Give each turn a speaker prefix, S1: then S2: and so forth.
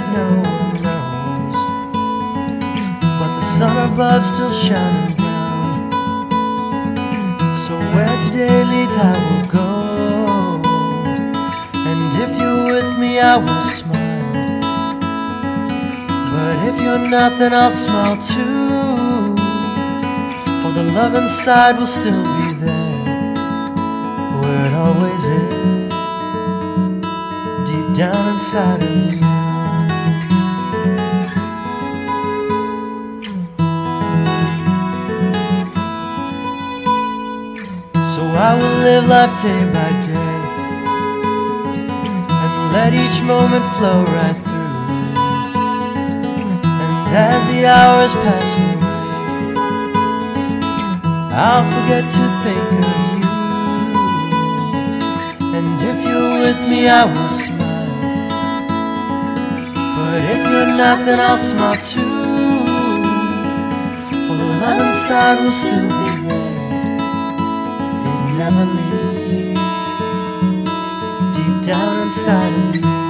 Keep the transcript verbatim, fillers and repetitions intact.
S1: no one knows, but the sun above still shining down. So where today leads I will go, and if you're with me I will smile, but if you're not then I'll smile too, for the love inside will still be there, where it always is, deep down inside of you. So I will live life day by day, and let each moment flow right through, and as the hours pass away, I'll forget to think of you, and if you're with me I will smile, but if you're not then I'll smile too, for the love inside will still be there, it never leaves, deep down inside of you.